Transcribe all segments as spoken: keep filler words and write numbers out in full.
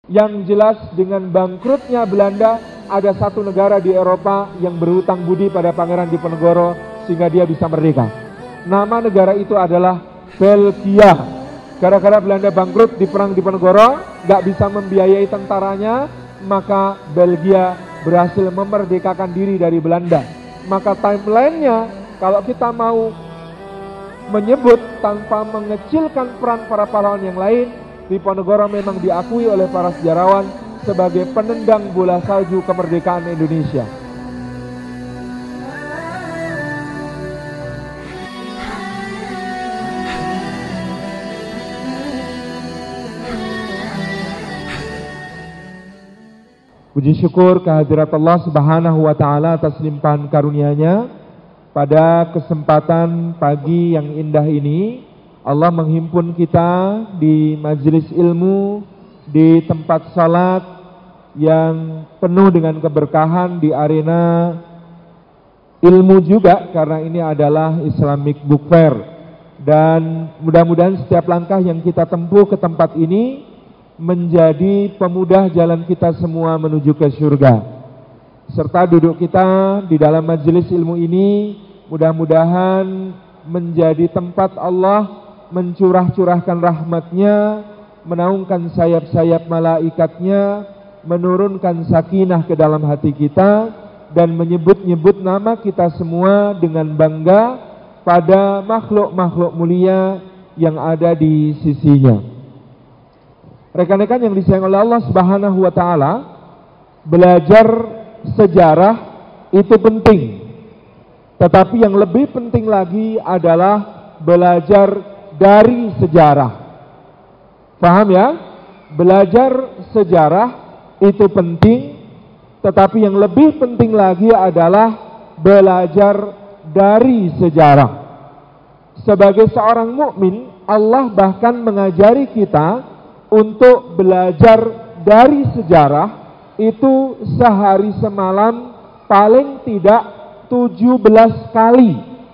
Yang jelas dengan bangkrutnya Belanda, ada satu negara di Eropa yang berhutang budi pada Pangeran Diponegoro sehingga dia bisa merdeka. Nama negara itu adalah Belgia. Gara-gara Belanda bangkrut di perang Diponegoro, gak bisa membiayai tentaranya, maka Belgia berhasil memerdekakan diri dari Belanda. Maka timelinenya, kalau kita mau menyebut tanpa mengecilkan peran para pahlawan yang lain, Diponegoro memang diakui oleh para sejarawan sebagai penendang bola salju kemerdekaan Indonesia. Puji syukur kehadirat Allah Subhanahu wa Ta'ala atas limpahan karunia-Nya. Pada kesempatan pagi yang indah ini, Allah menghimpun kita di majelis ilmu, di tempat salat yang penuh dengan keberkahan, di arena ilmu juga, karena ini adalah Islamic Book Fair. Dan mudah-mudahan setiap langkah yang kita tempuh ke tempat ini menjadi pemudah jalan kita semua menuju ke surga. Serta duduk kita di dalam majelis ilmu ini mudah-mudahan menjadi tempat Allah mencurah-curahkan rahmat-Nya, menaungkan sayap-sayap malaikatnya, menurunkan sakinah ke dalam hati kita, dan menyebut-nyebut nama kita semua dengan bangga pada makhluk-makhluk mulia yang ada di sisinya. Rekan-rekan yang disayang oleh Allah Subhanahu wa Ta'ala, belajar sejarah itu penting. Tetapi yang lebih penting lagi adalah belajar dari sejarah. Paham ya? Belajar sejarah itu penting, tetapi yang lebih penting lagi adalah belajar dari sejarah. Sebagai seorang mukmin, Allah bahkan mengajari kita untuk belajar dari sejarah itu sehari semalam paling tidak tujuh belas kali.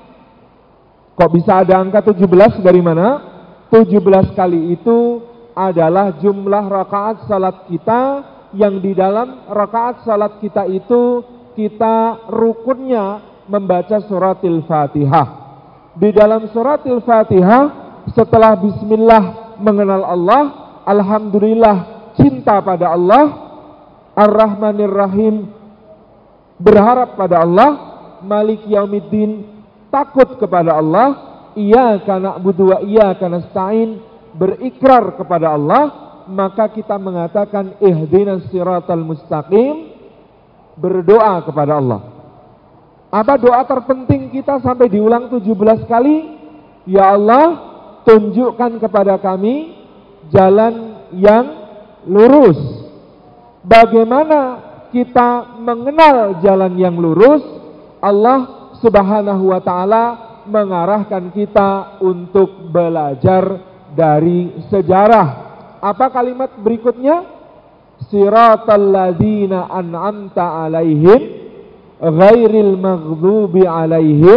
Kok bisa ada angka tujuh belas dari mana? tujuh belas kali itu adalah jumlah rakaat salat kita, yang di dalam rakaat salat kita itu kita rukunnya membaca suratil Fatihah. Di dalam suratil Fatihah, setelah bismillah mengenal Allah, alhamdulillah cinta pada Allah, ar-Rahmanir Rahim berharap pada Allah, Malik Yaumiddin takut kepada Allah, iyyaka na'budu wa iyyaka nasta'in berikrar kepada Allah, maka kita mengatakan ihdinas siratal mustaqim, berdoa kepada Allah. Apa doa terpenting kita sampai diulang tujuh belas kali? Ya Allah, tunjukkan kepada kami jalan yang lurus. Bagaimana kita mengenal jalan yang lurus? Allah Subhanahu wa Ta'ala mengarahkan kita untuk belajar dari sejarah. Apa kalimat berikutnya? Siratal ladzina an'amta alaihim ghairil maghdubi alaihim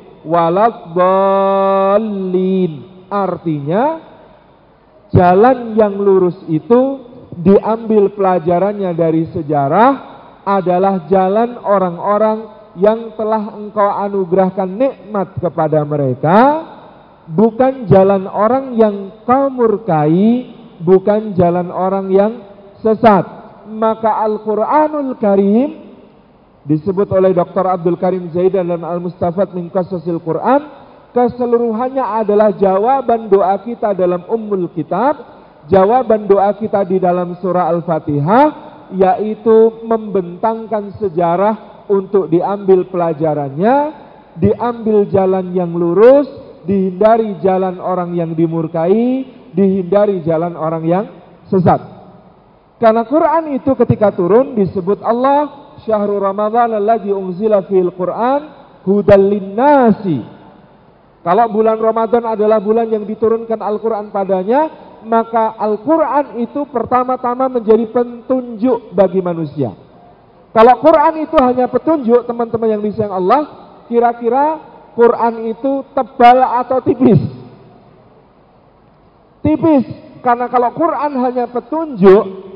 waladdallin. Artinya, jalan yang lurus itu diambil pelajarannya dari sejarah adalah jalan orang-orang yang telah Engkau anugerahkan nikmat kepada mereka, bukan jalan orang yang Kau murkai, bukan jalan orang yang sesat. Maka Al-Quranul Karim disebut oleh Doktor Abdul Karim Zaidan dan Al-Mustafad min Qasasil Quran, keseluruhannya adalah jawaban doa kita dalam Ummul Kitab, jawaban doa kita di dalam surah Al-Fatihah, yaitu membentangkan sejarah untuk diambil pelajarannya, diambil jalan yang lurus, dihindari jalan orang yang dimurkai, dihindari jalan orang yang sesat. Karena Quran itu ketika turun disebut Allah Syahrul Ramadhan alladzi unzila fil Quran hudal linnasi. Kalau bulan Ramadan adalah bulan yang diturunkan Al-Quran padanya, maka Al-Quran itu pertama-tama menjadi petunjuk bagi manusia. Kalau Quran itu hanya petunjuk, teman-teman yang disayang Allah, kira-kira Quran itu tebal atau tipis? Tipis, karena kalau Quran hanya petunjuk,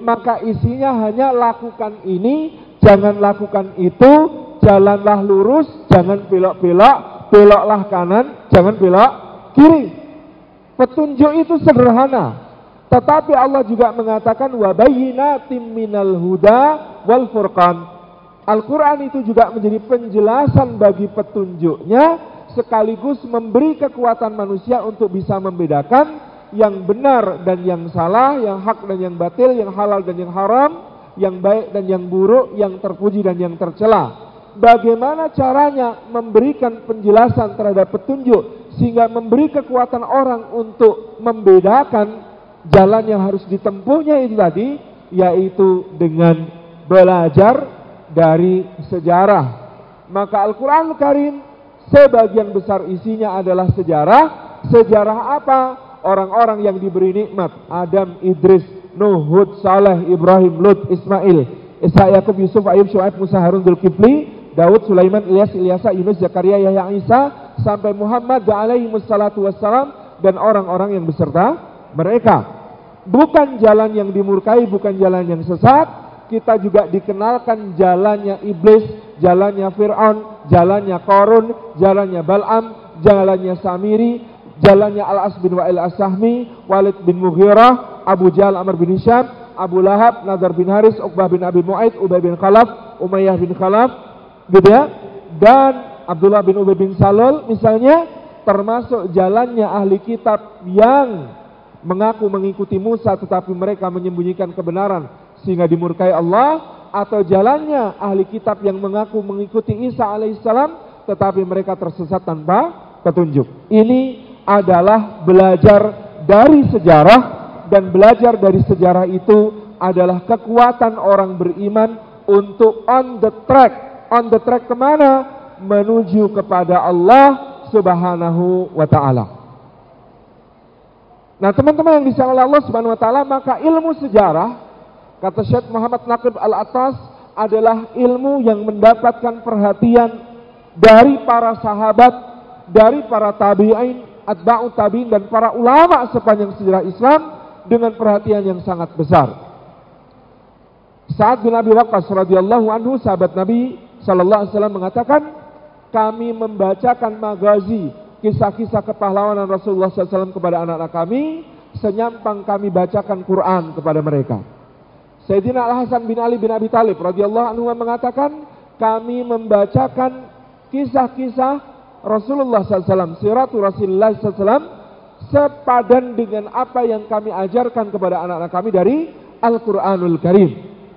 maka isinya hanya lakukan ini, jangan lakukan itu, jalanlah lurus, jangan belok-belok, beloklah kanan, jangan belok kiri. Petunjuk itu sederhana, tetapi Allah juga mengatakan wa bayyinatim minal huda wal furqan. Al-Quran itu juga menjadi penjelasan bagi petunjuknya, sekaligus memberi kekuatan manusia untuk bisa membedakan yang benar dan yang salah, yang hak dan yang batil, yang halal dan yang haram, yang baik dan yang buruk, yang terpuji dan yang tercela. Bagaimana caranya memberikan penjelasan terhadap petunjuk sehingga memberi kekuatan orang untuk membedakan jalan yang harus ditempuhnya itu tadi, yaitu dengan belajar dari sejarah. Maka Al-Quran Karim sebagian besar isinya adalah sejarah. Sejarah apa? Orang-orang yang diberi nikmat, Adam, Idris, Nuh, Hud, Saleh, Ibrahim, Lut, Ismail, Ishak, Yakub, Yusuf, Ayub, Syuaib, Musa, Harun, Dzulkifli, Daud, Sulaiman, Ilyas, Ilyasa, Yunus, Zakaria, Yahya, Isa, sampai Muhammad alaihi wassalatu wassalam, dan orang-orang yang beserta mereka. Bukan jalan yang dimurkai, bukan jalan yang sesat. Kita juga dikenalkan jalannya iblis, jalannya Fir'aun, jalannya Qarun, jalannya Bal'am, jalannya Samiri, jalannya Al-As bin Wa'il As-Sahmi, Walid bin Mughirah, Abu Jahal, Amr bin Hisham, Abu Lahab, Nadar bin Haris, Uqbah bin Abi Mu'aid, Ubay bin Khalaf, Umayyah bin Khalaf, gitu ya. Dan Abdullah bin Ubay bin Salul misalnya, termasuk jalannya ahli kitab yang mengaku mengikuti Musa tetapi mereka menyembunyikan kebenaran sehingga dimurkai Allah, atau jalannya ahli kitab yang mengaku mengikuti Isa alaihissalam tetapi mereka tersesat tanpa petunjuk. Ini adalah belajar dari sejarah, dan belajar dari sejarah itu adalah kekuatan orang beriman untuk on the track. On the track kemana? Menuju kepada Allah subhanahu wa ta'ala. Nah teman-teman yang disayang oleh Allah subhanahu wa ta'ala, maka ilmu sejarah, kata Syekh Muhammad Naqib Al-Attas, adalah ilmu yang mendapatkan perhatian dari para sahabat, dari para tabi'in, atba'u tabi'in, dan para ulama sepanjang sejarah Islam dengan perhatian yang sangat besar. Sa'ad bin Abi Waqqas radhiyallahu anhu, sahabat Nabi sallallahu alaihi wasallam, mengatakan, kami membacakan magazi, kisah-kisah kepahlawanan Rasulullah sallallahu alaihi wasallam kepada anak-anak kami, senyampang kami bacakan Quran kepada mereka. Sayyidina Al-Hasan bin Ali bin Abi Thalib radhiyallahu anhu mengatakan, kami membacakan kisah-kisah Rasulullah sallallahu alaihi wasallam, siratu Rasulullah sallallahu alaihi wasallam, sepadan dengan apa yang kami ajarkan kepada anak-anak kami dari Al-Quranul Karim.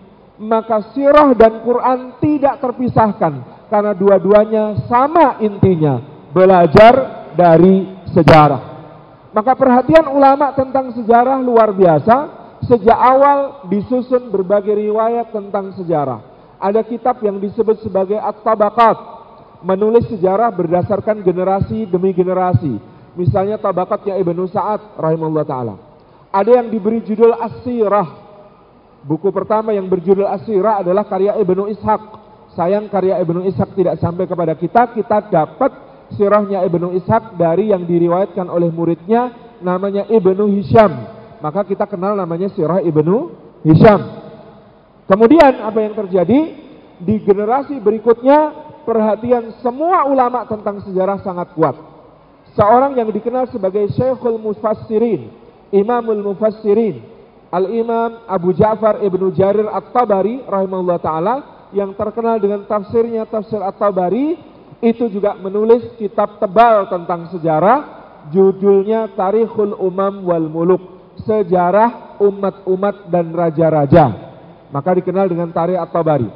Maka sirah dan Quran tidak terpisahkan, karena dua-duanya sama intinya, belajar dari sejarah. Maka perhatian ulama tentang sejarah luar biasa. Sejak awal disusun berbagai riwayat tentang sejarah. Ada kitab yang disebut sebagai At-Tabaqat, menulis sejarah berdasarkan generasi demi generasi. Misalnya Tabaqatnya Ibnu Sa'ad rahimahullah ta'ala. Ada yang diberi judul As-Sirah. Buku pertama yang berjudul As-Sirah adalah karya Ibnu Ishaq. Sayang karya Ibnu Ishaq tidak sampai kepada kita. Kita dapat sirahnya Ibnu Ishaq dari yang diriwayatkan oleh muridnya, namanya Ibnu Hisham. Maka kita kenal namanya sirah Ibnu Hisham. Kemudian apa yang terjadi? Di generasi berikutnya, perhatian semua ulama tentang sejarah sangat kuat. Seorang yang dikenal sebagai Syekhul Mufassirin, Imamul Mufassirin, Al-Imam Abu Ja'far Ibnu Jarir At-Tabari rahimahullah ta'ala, yang terkenal dengan tafsirnya Tafsir At-Tabari, itu juga menulis kitab tebal tentang sejarah, judulnya Tarikhul Umam wal Muluk, sejarah umat-umat dan raja-raja. Maka dikenal dengan Tarikh At-Tabari.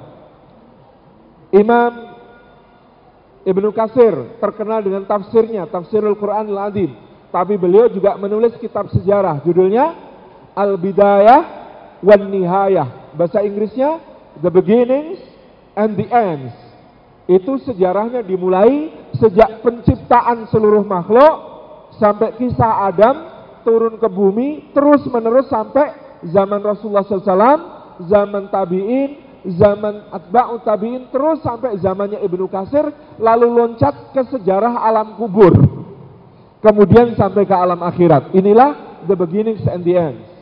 Imam Ibnu Katsir terkenal dengan tafsirnya Tafsirul Quranil Azim, tapi beliau juga menulis kitab sejarah, judulnya Al-Bidayah wan Nihayah. Bahasa Inggrisnya The Beginnings and the Ends. Itu sejarahnya dimulai sejak penciptaan seluruh makhluk sampai kisah Adam turun ke bumi, terus menerus sampai zaman Rasulullah sallallahu alaihi wasallam, zaman tabi'in, zaman atba'u tabi'in, terus sampai zamannya Ibnu Katsir, lalu loncat ke sejarah alam kubur, kemudian sampai ke alam akhirat. Inilah the beginnings and the ends.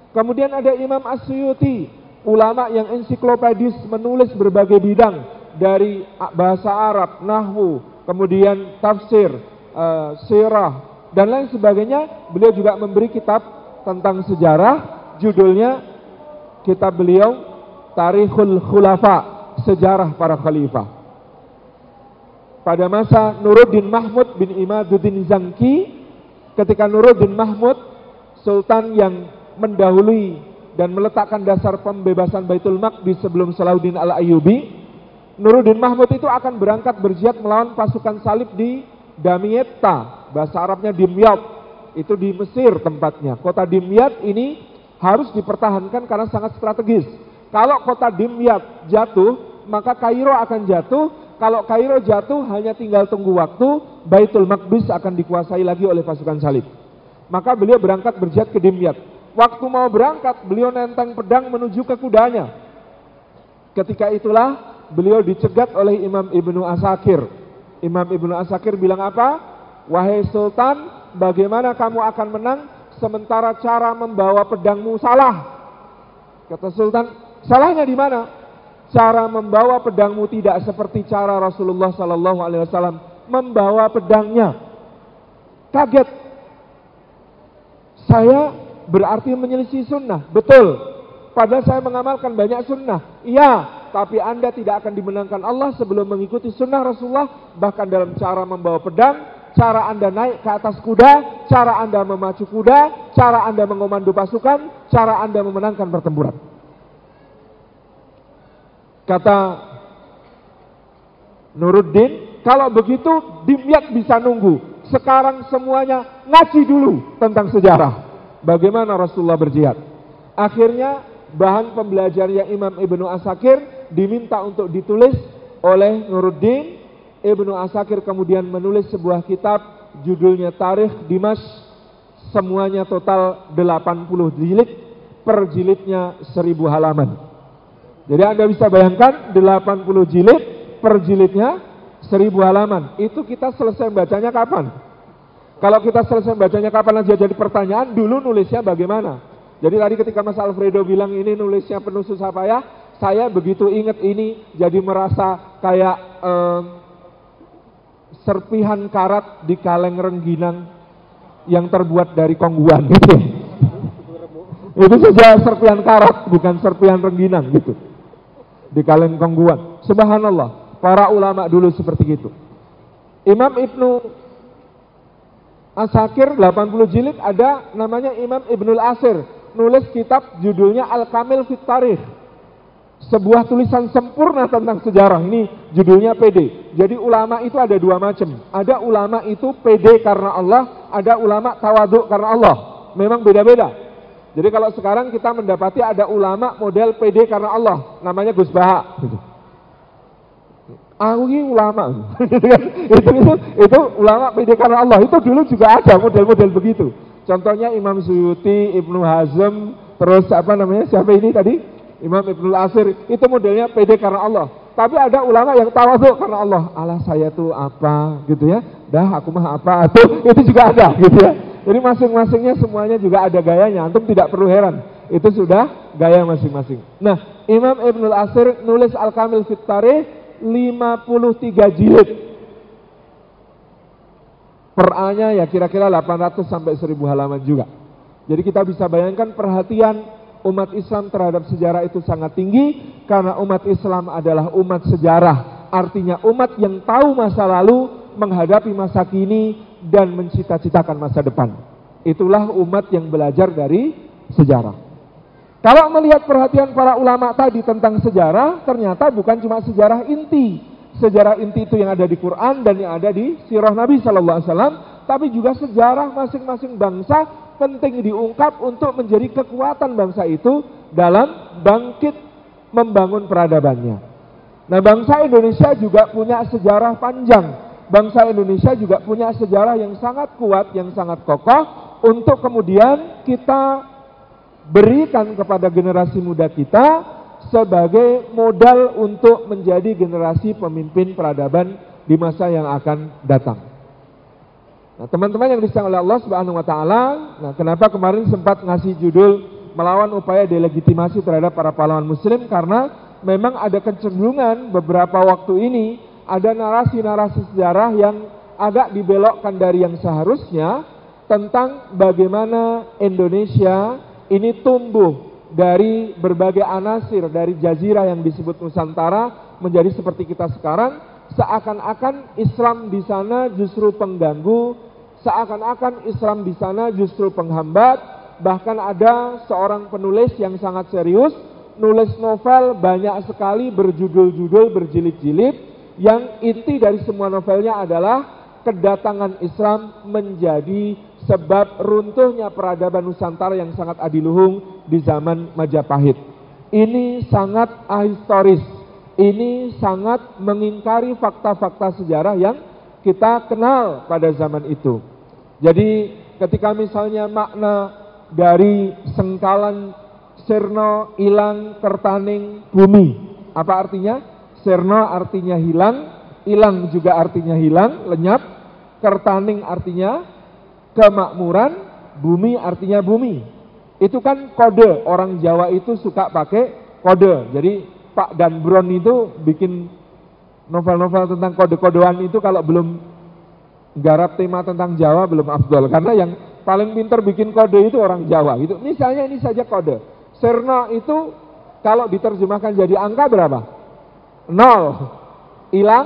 Kemudian ada Imam As-Suyuti, ulama yang ensiklopedis, menulis berbagai bidang dari bahasa Arab, nahwu, kemudian tafsir, uh, sirah, dan lain sebagainya. Beliau juga memberi kitab tentang sejarah, judulnya kitab beliau Tarikhul Khulafa, sejarah para khalifah. Pada masa Nuruddin Mahmud bin Imaduddin Zangki, ketika Nuruddin Mahmud, sultan yang mendahului dan meletakkan dasar pembebasan Baitul Maqdis sebelum Salahuddin Al-Ayyubi, Nuruddin Mahmud itu akan berangkat berjihad melawan pasukan salib di Damietta, bahasa Arabnya Dimyat, itu di Mesir tempatnya. Kota Dimyat ini harus dipertahankan karena sangat strategis. Kalau kota Dimyat jatuh, maka Kairo akan jatuh. Kalau Kairo jatuh, hanya tinggal tunggu waktu, Baitul Maqdis akan dikuasai lagi oleh pasukan salib. Maka beliau berangkat berjihad ke Dimyat. Waktu mau berangkat, beliau nenteng pedang menuju ke kudanya. Ketika itulah beliau dicegat oleh Imam Ibnu Asakir. Imam Ibnu Asakir bilang apa? Wahai Sultan, bagaimana kamu akan menang sementara cara membawa pedangmu salah? Kata Sultan, salahnya di mana? Cara membawa pedangmu tidak seperti cara Rasulullah Sallallahu Alaihi Wasallam membawa pedangnya. Kaget. Saya berarti menyelisih sunnah. Betul. Padahal saya mengamalkan banyak sunnah. Iya, tapi Anda tidak akan dimenangkan Allah sebelum mengikuti sunnah Rasulullah. Bahkan dalam cara membawa pedang, cara Anda naik ke atas kuda, cara Anda memacu kuda, cara Anda mengomando pasukan, cara Anda memenangkan pertempuran. Kata Nuruddin, kalau begitu Dimyat bisa nunggu. Sekarang semuanya ngaji dulu tentang sejarah. Bagaimana Rasulullah berjihad. Akhirnya bahan pembelajarannya Imam Ibnu Asakir diminta untuk ditulis oleh Nuruddin. Ibnu Asakir kemudian menulis sebuah kitab judulnya Tarikh Dimash. Semuanya total delapan puluh jilid, per jilidnya seribu halaman. Jadi Anda bisa bayangkan delapan puluh jilid, per jilidnya seribu halaman. Itu kita selesai bacanya kapan? Kalau kita selesai bacanya kapan aja jadi pertanyaan, dulu nulisnya bagaimana? Jadi tadi ketika Mas Alfredo bilang ini nulisnya penuh susah payah, saya begitu ingat ini jadi merasa kayak eh, serpihan karat di kaleng rengginang yang terbuat dari kongguan gitu. Itu saja serpihan karat, bukan serpihan rengginang gitu. Di kaleng kongguan. Subhanallah, para ulama dulu seperti itu. Imam Ibnu Asakir delapan puluh jilid, ada namanya Imam Ibnul Asir, nulis kitab judulnya Al-Kamil Fit Tarikh. Sebuah tulisan sempurna tentang sejarah. Ini judulnya P D. Jadi ulama itu ada dua macam. Ada ulama itu P D karena Allah, ada ulama tawaduk karena Allah. Memang beda-beda. Jadi kalau sekarang kita mendapati ada ulama model P D karena Allah, namanya Gus Baha. Gitu. Aku ini ulama. itu, itu, itu ulama P D karena Allah. Itu dulu juga ada model-model begitu. Contohnya Imam Suyuti, Ibnu Hazm, terus apa namanya siapa ini tadi? Imam Ibnul Asir. Itu modelnya P D karena Allah. Tapi ada ulama yang tawaduk karena Allah. Allah saya tuh apa gitu ya. Dah aku mah apa tuh. Itu juga ada gitu ya. Jadi masing-masingnya semuanya juga ada gayanya. Antum tidak perlu heran. Itu sudah gaya masing-masing. Nah, Imam Ibnul Asir nulis Al-Kamil Fit Tarikh lima puluh tiga jilid. Per A-nya ya kira-kira delapan ratus sampai seribu halaman juga. Jadi kita bisa bayangkan perhatian umat Islam terhadap sejarah itu sangat tinggi. Karena umat Islam adalah umat sejarah. Artinya umat yang tahu masa lalu, menghadapi masa kini, dan mencita-citakan masa depan. Itulah umat yang belajar dari sejarah. Kalau melihat perhatian para ulama tadi tentang sejarah, ternyata bukan cuma sejarah inti. Sejarah inti itu yang ada di Quran dan yang ada di sirah Nabi Sallallahu Alaihi Wasallam, tapi juga sejarah masing-masing bangsa penting diungkap untuk menjadi kekuatan bangsa itu dalam bangkit membangun peradabannya. Nah, bangsa Indonesia juga punya sejarah panjang. Bangsa Indonesia juga punya sejarah yang sangat kuat, yang sangat kokoh, untuk kemudian kita berikan kepada generasi muda kita sebagai modal untuk menjadi generasi pemimpin peradaban di masa yang akan datang. Nah, teman-teman yang disayang oleh Allah Subhanahu wa taala, nah kenapa kemarin sempat ngasih judul melawan upaya delegitimasi terhadap para pahlawan muslim, karena memang ada kecenderungan beberapa waktu ini ada narasi-narasi sejarah yang agak dibelokkan dari yang seharusnya tentang bagaimana Indonesia ini tumbuh dari berbagai anasir dari jazirah yang disebut Nusantara menjadi seperti kita sekarang, seakan-akan Islam di sana justru pengganggu, seakan-akan Islam di sana justru penghambat. Bahkan ada seorang penulis yang sangat serius, nulis novel banyak sekali berjudul-judul berjilid-jilid, yang inti dari semua novelnya adalah kedatangan Islam menjadi sebab runtuhnya peradaban Nusantara yang sangat adiluhung di zaman Majapahit. Ini sangat ahistoris, ini sangat mengingkari fakta-fakta sejarah yang kita kenal pada zaman itu. Jadi ketika misalnya makna dari sengkalan sirna ilang kertaning bumi, apa artinya? Sirna artinya hilang, ilang juga artinya hilang, lenyap, kertaning artinya kemakmuran, bumi artinya bumi. Itu kan kode, orang Jawa itu suka pakai kode. Jadi Pak Dan Brown itu bikin novel-novel tentang kode-kodean itu kalau belum garap tema tentang Jawa belum afdol, karena yang paling pintar bikin kode itu orang Jawa. Itu misalnya ini saja kode. Sirna itu kalau diterjemahkan jadi angka berapa? Nol. Ilang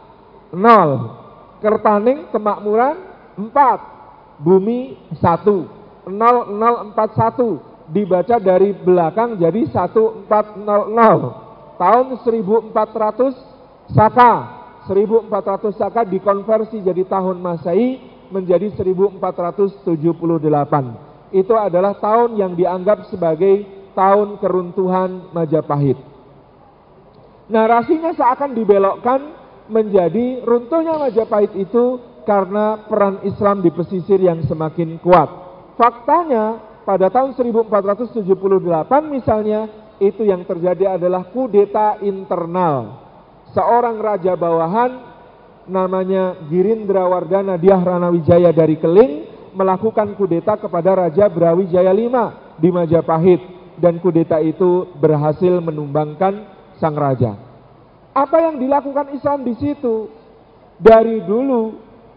nol. Kertaning kemakmuran empat. Bumi satu. Nol nol empat satu. Dibaca dari belakang jadi satu empat nol nol. Tahun seribu empat ratus Saka. seribu empat ratus Saka dikonversi jadi tahun Masehi menjadi seribu empat ratus tujuh puluh delapan. Itu adalah tahun yang dianggap sebagai tahun keruntuhan Majapahit. Narasinya seakan dibelokkan menjadi runtuhnya Majapahit itu karena peran Islam di pesisir yang semakin kuat. Faktanya pada tahun seribu empat ratus tujuh puluh delapan misalnya, itu yang terjadi adalah kudeta internal. Seorang raja bawahan namanya Girindrawardana Dyah Ranawijaya dari Keling melakukan kudeta kepada Raja Brawijaya lima di Majapahit, dan kudeta itu berhasil menumbangkan sang raja. Apa yang dilakukan Islam di situ? Dari dulu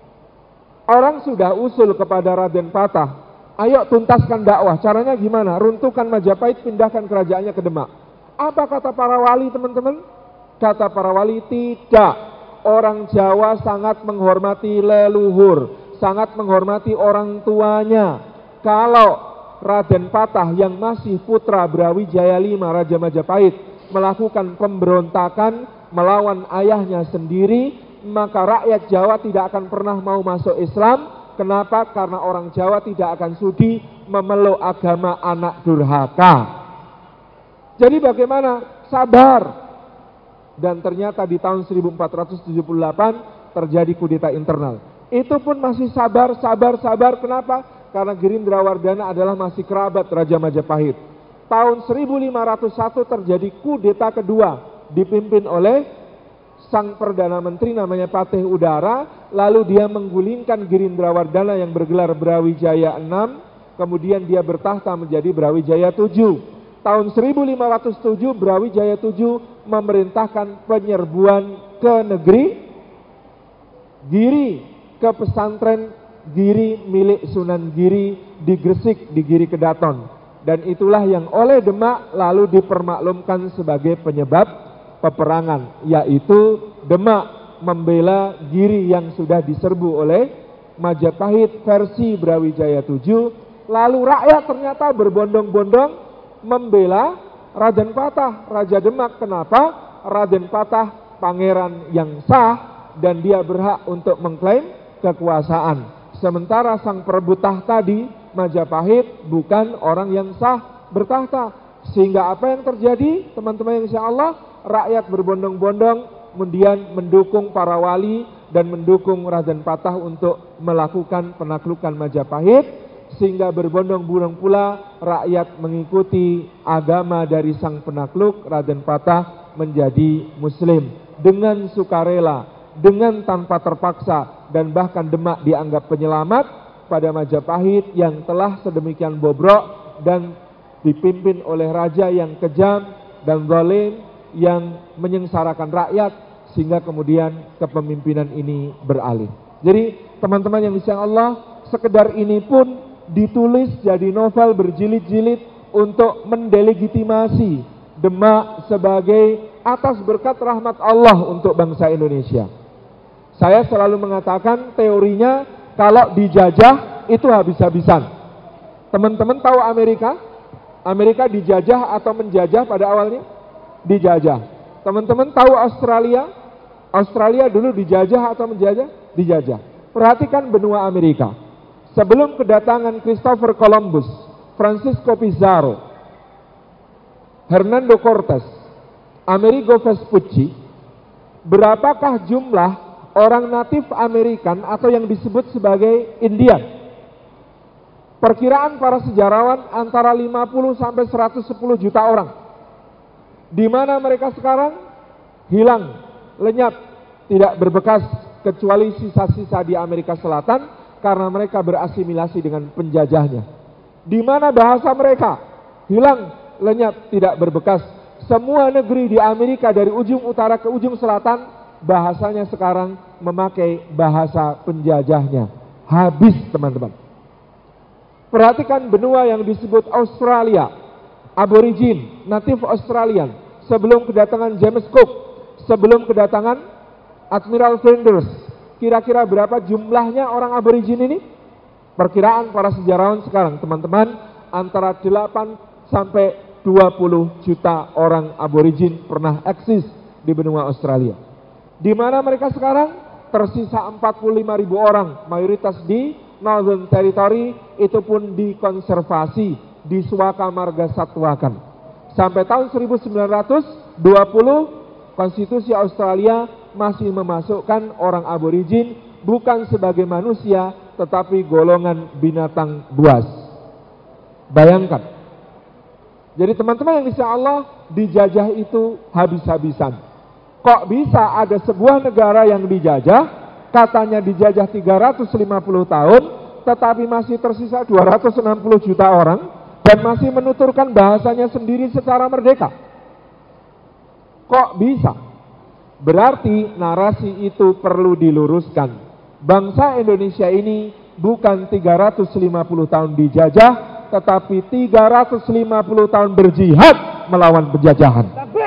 orang sudah usul kepada Raden Patah, ayo tuntaskan dakwah. Caranya gimana? Runtuhkan Majapahit, pindahkan kerajaannya ke Demak. Apa kata para wali, teman-teman? Kata para wali, tidak. Orang Jawa sangat menghormati leluhur, sangat menghormati orang tuanya. Kalau Raden Patah yang masih putra Brawijaya lima Raja Majapahit melakukan pemberontakan melawan ayahnya sendiri, maka rakyat Jawa tidak akan pernah mau masuk Islam. Kenapa? Karena orang Jawa tidak akan sudi memeluk agama anak durhaka. Jadi bagaimana? Sabar. Dan ternyata di tahun seribu empat ratus tujuh puluh delapan terjadi kudeta internal. Itu pun masih sabar, sabar, sabar. Kenapa? Karena Girindrawardana adalah masih kerabat Raja Majapahit. Tahun seribu lima ratus satu terjadi kudeta kedua, dipimpin oleh sang Perdana Menteri namanya Patih Udara. Lalu dia menggulingkan Girindrawardana yang bergelar Brawijaya enam. Kemudian dia bertahta menjadi Brawijaya tujuh. Tahun seribu lima ratus tujuh Brawijaya tujuh memerintahkan penyerbuan ke negeri Giri, ke pesantren Giri milik Sunan Giri di Gresik, di Giri Kedaton. Dan itulah yang oleh Demak lalu dipermaklumkan sebagai penyebab peperangan, yaitu Demak membela Giri yang sudah diserbu oleh Majapahit versi Brawijaya tujuh. Lalu rakyat ternyata berbondong-bondong membela Raden Patah, Raja Demak. Kenapa? Raden Patah pangeran yang sah dan dia berhak untuk mengklaim kekuasaan. Sementara sang perebut tahta di Majapahit bukan orang yang sah bertahta. Sehingga apa yang terjadi, teman-teman, insya Allah rakyat berbondong-bondong kemudian mendukung para wali dan mendukung Raden Patah untuk melakukan penaklukan Majapahit. Sehingga berbondong-bondong pula rakyat mengikuti agama dari sang penakluk. Raden Patah menjadi muslim dengan sukarela, dengan tanpa terpaksa, dan bahkan Demak dianggap penyelamat pada Majapahit yang telah sedemikian bobrok dan dipimpin oleh raja yang kejam dan zalim yang menyengsarakan rakyat, sehingga kemudian kepemimpinan ini beralih. Jadi teman-teman yang disayang Allah, sekedar ini pun ditulis jadi novel berjilid-jilid untuk mendelegitimasi Demak sebagai atas berkat rahmat Allah untuk bangsa Indonesia. Saya selalu mengatakan teorinya kalau dijajah itu habis-habisan. Teman-teman tahu Amerika? Amerika dijajah atau menjajah pada awalnya? Dijajah. Teman-teman tahu Australia? Australia dulu dijajah atau menjajah? Dijajah. Perhatikan benua Amerika. Sebelum kedatangan Christopher Columbus, Francisco Pizarro, Hernando Cortés, Amerigo Vespucci, berapakah jumlah orang natif Amerikan atau yang disebut sebagai Indian? Perkiraan para sejarawan antara lima puluh sampai seratus sepuluh juta orang. Di mana mereka sekarang? Hilang, lenyap, tidak berbekas kecuali sisa-sisa di Amerika Selatan karena mereka berasimilasi dengan penjajahnya. Di mana bahasa mereka? Hilang, lenyap, tidak berbekas. Semua negeri di Amerika dari ujung utara ke ujung selatan bahasanya sekarang memakai bahasa penjajahnya. Habis teman-teman. Perhatikan benua yang disebut Australia, Aborigin, natif Australian, sebelum kedatangan James Cook, sebelum kedatangan Admiral Flinders. Kira-kira berapa jumlahnya orang Aborigin ini? Perkiraan para sejarawan sekarang teman-teman antara delapan sampai dua puluh juta orang Aborigin pernah eksis di benua Australia. Di mana mereka sekarang? Tersisa empat puluh lima ribu orang, mayoritas di Northern Territory, itu pun dikonservasi, disuaka marga satwakan. Sampai tahun seribu sembilan ratus dua puluh, konstitusi Australia masih memasukkan orang Aborigin bukan sebagai manusia, tetapi golongan binatang buas. Bayangkan. Jadi teman-teman yang disayang Allah, dijajah itu habis-habisan. Kok bisa ada sebuah negara yang dijajah, katanya dijajah tiga ratus lima puluh tahun, tetapi masih tersisa dua ratus enam puluh juta orang, dan masih menuturkan bahasanya sendiri secara merdeka. Kok bisa? Berarti narasi itu perlu diluruskan. Bangsa Indonesia ini bukan tiga ratus lima puluh tahun dijajah, tetapi tiga ratus lima puluh tahun berjihad melawan penjajahan.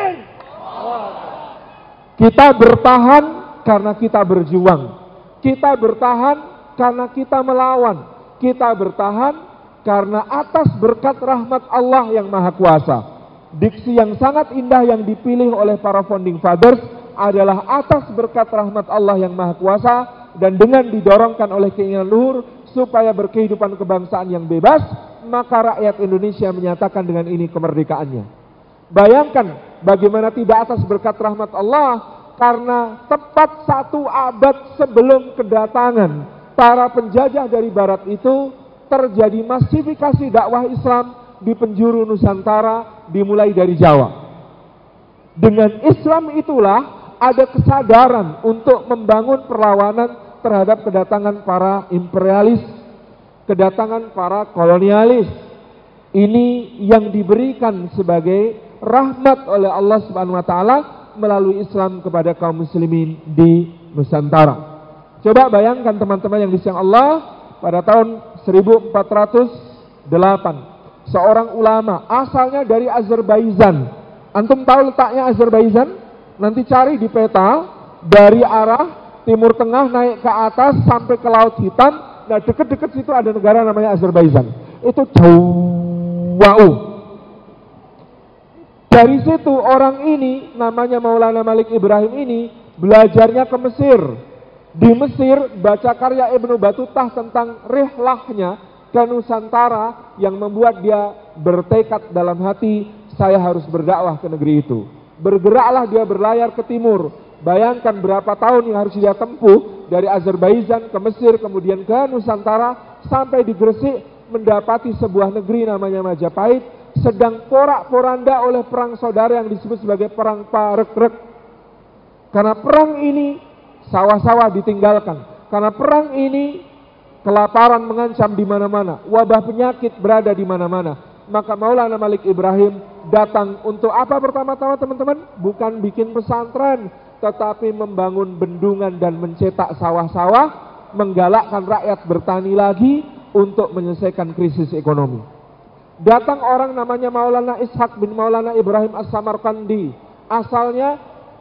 Kita bertahan karena kita berjuang. Kita bertahan karena kita melawan. Kita bertahan karena atas berkat rahmat Allah yang Maha Kuasa. Diksi yang sangat indah yang dipilih oleh para founding fathers adalah atas berkat rahmat Allah yang Maha Kuasa, dan dengan didorongkan oleh keinginan luhur supaya berkehidupan kebangsaan yang bebas, maka rakyat Indonesia menyatakan dengan ini kemerdekaannya. Bayangkan bagaimana tidak atas berkat rahmat Allah, karena tepat satu abad sebelum kedatangan para penjajah dari barat itu terjadi masifikasi dakwah Islam di penjuru Nusantara dimulai dari Jawa. Dengan Islam itulah ada kesadaran untuk membangun perlawanan terhadap kedatangan para imperialis, kedatangan para kolonialis. Ini yang diberikan sebagai rahmat oleh Allah Subhanahu wa taala melalui Islam kepada kaum muslimin di Nusantara. Coba bayangkan teman-teman yang disayang Allah, pada tahun seribu empat ratus delapan seorang ulama asalnya dari Azerbaijan. Antum tahu letaknya Azerbaijan? Nanti cari di peta, dari arah timur tengah naik ke atas sampai ke Laut Hitam. Nah, dekat-dekat situ ada negara namanya Azerbaijan. Itu jauh. Dari situ orang ini namanya Maulana Malik Ibrahim ini belajarnya ke Mesir. Di Mesir baca karya Ibnu Battutah tentang rihlahnya ke Nusantara yang membuat dia bertekad dalam hati, saya harus berdakwah ke negeri itu. Bergeraklah dia berlayar ke timur. Bayangkan berapa tahun yang harus dia tempuh dari Azerbaijan ke Mesir, kemudian ke Nusantara, sampai di Gresik mendapati sebuah negeri namanya Majapahit sedang porak-poranda oleh perang saudara yang disebut sebagai perang Parekrek. Karena perang ini sawah-sawah ditinggalkan. Karena perang ini kelaparan mengancam di mana-mana, wabah penyakit berada di mana-mana. Maka Maulana Malik Ibrahim datang untuk apa pertama-tama teman-teman? Bukan bikin pesantren, tetapi membangun bendungan dan mencetak sawah-sawah, menggalakkan rakyat bertani lagi untuk menyelesaikan krisis ekonomi. Datang orang namanya Maulana Ishaq bin Maulana Ibrahim As-Samarkandi, asalnya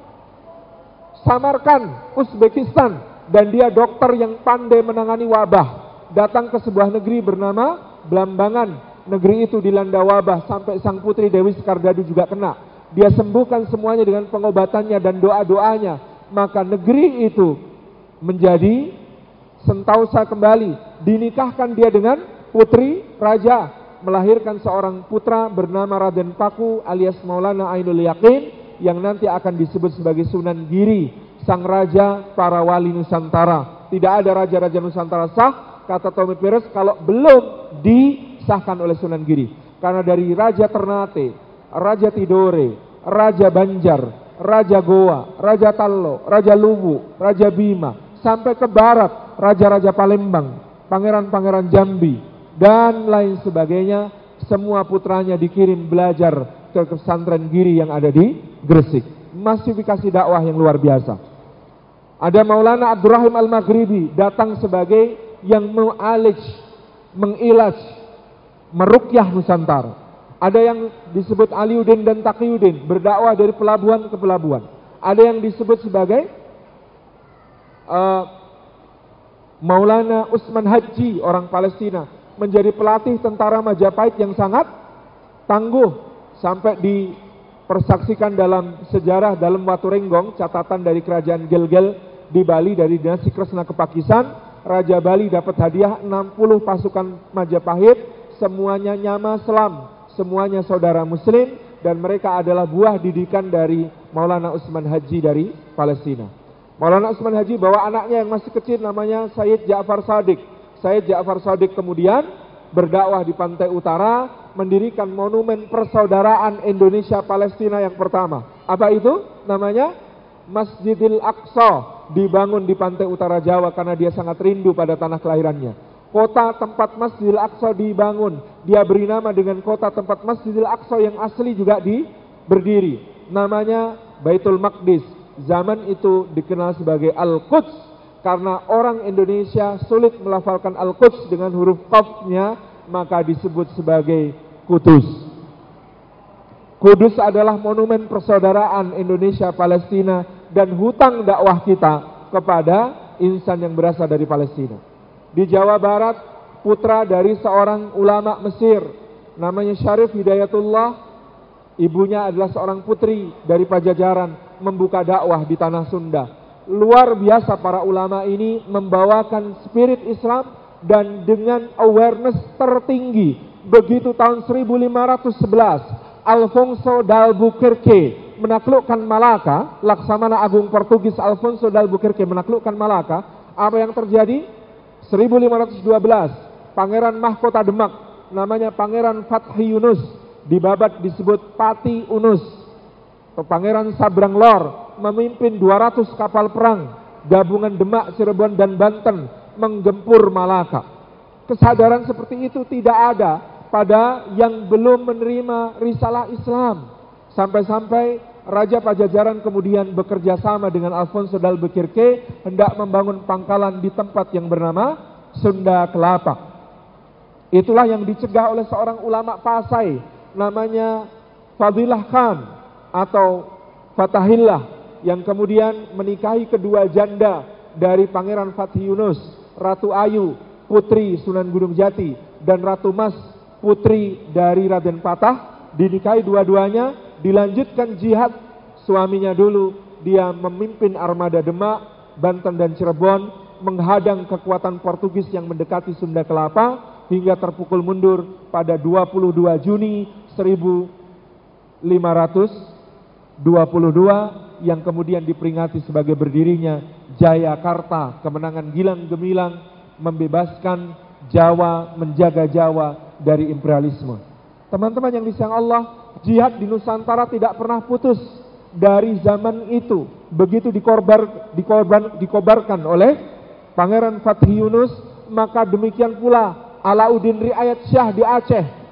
Samarkand, Uzbekistan, dan dia dokter yang pandai menangani wabah. Datang ke sebuah negeri bernama Blambangan. Negeri itu dilanda wabah sampai sang putri Dewi Skardadu juga kena. Dia sembuhkan semuanya dengan pengobatannya dan doa-doanya. Maka negeri itu menjadi sentausa kembali. Dinikahkan dia dengan putri raja, melahirkan seorang putra bernama Raden Paku alias Maulana Ainul Yakin, yang nanti akan disebut sebagai Sunan Giri, sang raja para wali Nusantara. Tidak ada raja-raja Nusantara sah, kata Tommy Pires, kalau belum disahkan oleh Sunan Giri. Karena dari Raja Ternate, Raja Tidore, Raja Banjar, Raja Goa, Raja Tallo, Raja Luwu, Raja Bima, sampai ke barat, Raja-Raja Palembang, Pangeran-Pangeran Jambi, dan lain sebagainya, semua putranya dikirim belajar ke pesantren Giri yang ada di Gresik. Masifikasi dakwah yang luar biasa. Ada Maulana Abdurrahim Al-Maghribi datang sebagai yang mengalij, mengilaj, merukyah Nusantara. Ada yang disebut Aliuddin dan Taqiyuddin, berdakwah dari pelabuhan ke pelabuhan. Ada yang disebut sebagai uh, Maulana Usman Haji, orang Palestina, menjadi pelatih tentara Majapahit yang sangat tangguh, sampai dipersaksikan dalam sejarah dalam Watu Renggong, catatan dari kerajaan Gel-Gel di Bali dari dinasti Kresna Kepakisan. Raja Bali dapat hadiah enam puluh pasukan Majapahit, semuanya nyama Islam, semuanya saudara muslim, dan mereka adalah buah didikan dari Maulana Usman Haji dari Palestina. Maulana Usman Haji bawa anaknya yang masih kecil namanya Sayyid Ja'far Shadiq. Sayyid Ja'far Shadiq kemudian berdakwah di pantai utara, mendirikan monumen persaudaraan Indonesia Palestina yang pertama. Apa itu? Namanya Masjidil Aqsa, dibangun di pantai utara Jawa karena dia sangat rindu pada tanah kelahirannya. Kota tempat Masjidil Aqsa dibangun, dia beri nama dengan kota tempat Masjidil Aqsa yang asli juga di berdiri. Namanya Baitul Maqdis. Zaman itu dikenal sebagai Al-Quds karena orang Indonesia sulit melafalkan Al-Quds dengan huruf qafnya, maka disebut sebagai Kudus. Kudus adalah monumen persaudaraan Indonesia Palestina dan hutang dakwah kita kepada insan yang berasal dari Palestina. Di Jawa Barat, putra dari seorang ulama Mesir namanya Syarif Hidayatullah, ibunya adalah seorang putri dari Pajajaran, membuka dakwah di tanah Sunda. Luar biasa para ulama ini membawakan spirit Islam dan dengan awareness tertinggi. Begitu tahun seribu lima ratus sebelas Alfonso d'Albuquerque menaklukkan Malaka, Laksamana Agung Portugis Alfonso d'Albuquerque menaklukkan Malaka, apa yang terjadi? seribu lima ratus dua belas Pangeran Mahkota Demak namanya Pangeran Fathi Yunus dibabat disebut Pati Unus. Pangeran Sabrang Lor memimpin dua ratus kapal perang gabungan Demak, Cirebon dan Banten menggempur Malaka. Kesadaran seperti itu tidak ada pada yang belum menerima risalah Islam. Sampai-sampai Raja Pajajaran kemudian bekerja sama dengan Alfonso d'Albuquerque hendak membangun pangkalan di tempat yang bernama Sunda Kelapa. Itulah yang dicegah oleh seorang ulama Pasai namanya Fadilah Khan atau Fatahillah, yang kemudian menikahi kedua janda dari Pangeran Fathi Yunus, Ratu Ayu, putri Sunan Gunung Jati, dan Ratu Mas, putri dari Raden Patah. Dinikahi dua-duanya, dilanjutkan jihad. Suaminya dulu dia memimpin armada Demak, Banten dan Cirebon, menghadang kekuatan Portugis yang mendekati Sunda Kelapa hingga terpukul mundur pada dua puluh dua Juni seribu lima ratus dua puluh dua, yang kemudian diperingati sebagai berdirinya Jayakarta, kemenangan Gilang Gemilang membebaskan Jawa, menjaga Jawa dari imperialisme. Teman-teman yang disayang Allah, jihad di Nusantara tidak pernah putus dari zaman itu. Begitu dikorbar, dikorban, dikobarkan oleh Pangeran Fathi Yunus, maka demikian pula Alauddin Riayat Syah di Aceh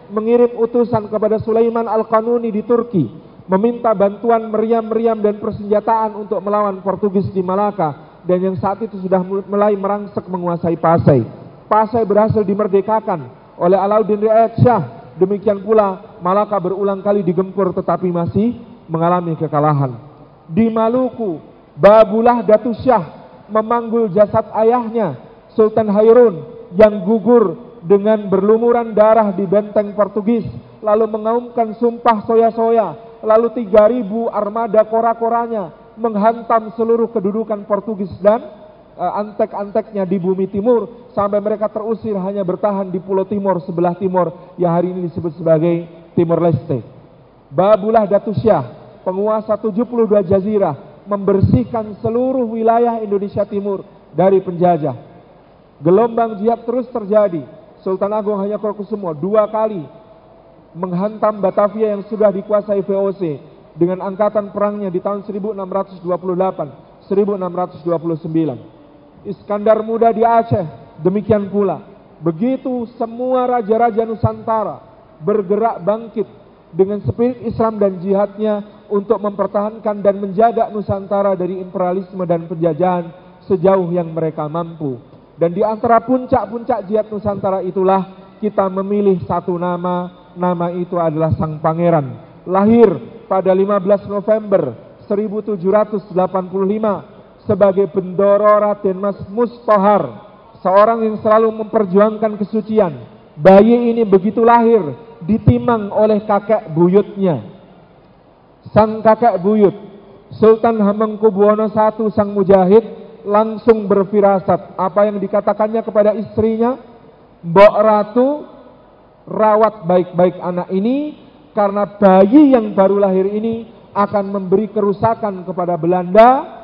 mengirim utusan kepada Sulaiman Al-Qanuni di Turki, meminta bantuan meriam-meriam dan persenjataan untuk melawan Portugis di Malaka, dan yang saat itu sudah mulai merangsek menguasai Pasai. Pasai berhasil dimerdekakan oleh Alauddin Riayat Shah. Demikian pula Malaka berulang kali digempur tetapi masih mengalami kekalahan. Di Maluku, Babullah Datu Shah memanggul jasad ayahnya Sultan Hairun yang gugur dengan berlumuran darah di benteng Portugis, lalu mengaumkan sumpah soya-soya, lalu tiga ribu armada kora-koranya menghantam seluruh kedudukan Portugis dan uh, antek-anteknya di bumi timur, sampai mereka terusir hanya bertahan di Pulau Timor sebelah timur yang hari ini disebut sebagai Timor Leste. Babullah Datu Shah, penguasa tujuh puluh dua jazirah, membersihkan seluruh wilayah Indonesia Timur dari penjajah. Gelombang jihad terus terjadi. Sultan Agung Hanyokrokusumo dua kali menghantam Batavia yang sudah dikuasai V O C dengan angkatan perangnya di tahun seribu enam ratus dua puluh delapan sampai seribu enam ratus dua puluh sembilan. Iskandar Muda di Aceh demikian pula. Begitu semua raja-raja Nusantara bergerak bangkit dengan spirit Islam dan jihadnya untuk mempertahankan dan menjaga Nusantara dari imperialisme dan penjajahan sejauh yang mereka mampu. Dan di antara puncak-puncak jihad Nusantara itulah kita memilih satu nama, nama itu adalah Sang Pangeran. Lahir pada lima belas November seribu tujuh ratus delapan puluh lima sebagai Bendoro Raden Mas Mustahar, seorang yang selalu memperjuangkan kesucian. Bayi ini begitu lahir ditimang oleh kakek buyutnya. Sang kakek buyut, Sultan Hamengkubuwono satu Sang Mujahid, langsung berfirasat apa yang dikatakannya kepada istrinya, Mbok Ratu, rawat baik-baik anak ini karena bayi yang baru lahir ini akan memberi kerusakan kepada Belanda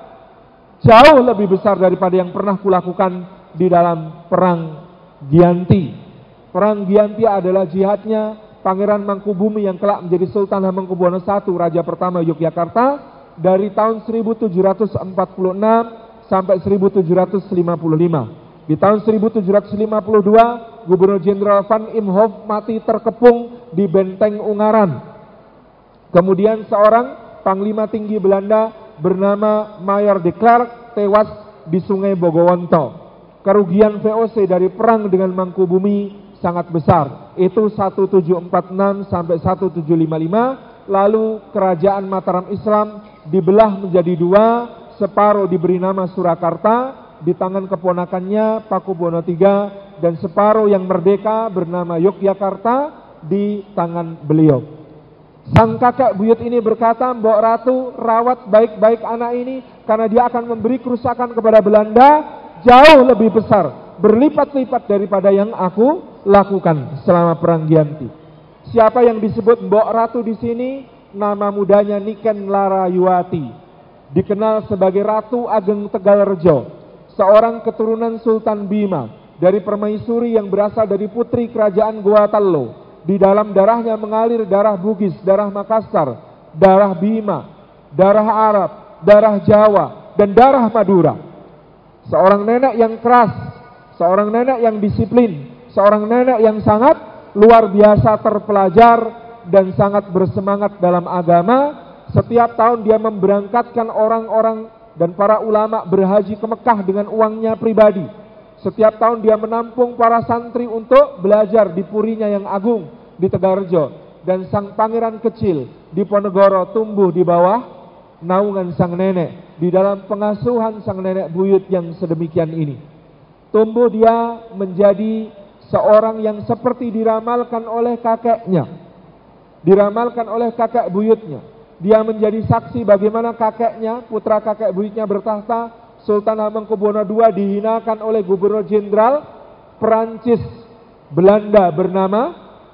jauh lebih besar daripada yang pernah kulakukan di dalam perang Giyanti. Perang Giyanti adalah jihadnya Pangeran Mangkubumi yang kelak menjadi Sultan Hamengkubuwono satu, Raja pertama Yogyakarta, dari tahun seribu tujuh ratus empat puluh enam sampai seribu tujuh ratus lima puluh lima. Di tahun seribu tujuh ratus lima puluh dua, Gubernur Jenderal Van Imhoff mati terkepung di Benteng Ungaran. Kemudian seorang panglima tinggi Belanda bernama Mayor de Klerk tewas di Sungai Bogowonto. Kerugian V O C dari perang dengan Mangkubumi sangat besar. Itu seribu tujuh ratus empat puluh enam sampai seribu tujuh ratus lima puluh lima. Lalu kerajaan Mataram Islam dibelah menjadi dua. Separuh diberi nama Surakarta di tangan keponakannya Pakubuwono tiga, dan separuh yang merdeka bernama Yogyakarta di tangan beliau. Sang kakek buyut ini berkata, Mbok Ratu, rawat baik-baik anak ini karena dia akan memberi kerusakan kepada Belanda jauh lebih besar, berlipat-lipat daripada yang aku lakukan selama perang Giyanti. Siapa yang disebut Mbok Ratu di sini? Nama mudanya Niken Larayuwati. Dikenal sebagai Ratu Ageng Tegalrejo, seorang keturunan Sultan Bima dari permaisuri yang berasal dari putri kerajaan Goa Tallo. Di dalam darahnya mengalir darah Bugis, darah Makassar, darah Bima, darah Arab, darah Jawa, dan darah Madura. Seorang nenek yang keras, seorang nenek yang disiplin, seorang nenek yang sangat luar biasa terpelajar dan sangat bersemangat dalam agama. Setiap tahun dia memberangkatkan orang-orang dan para ulama berhaji ke Mekah dengan uangnya pribadi. Setiap tahun dia menampung para santri untuk belajar di purinya yang agung di Tegalrejo. Dan sang pangeran kecil di Ponegoro tumbuh di bawah naungan sang nenek, di dalam pengasuhan sang nenek buyut yang sedemikian ini. Tumbuh dia menjadi seorang yang seperti diramalkan oleh kakeknya, diramalkan oleh kakek buyutnya. Dia menjadi saksi bagaimana kakeknya, putra kakek buyutnya bertahta, Sultan Hamengkubuwono kedua dihinakan oleh Gubernur Jenderal Perancis Belanda bernama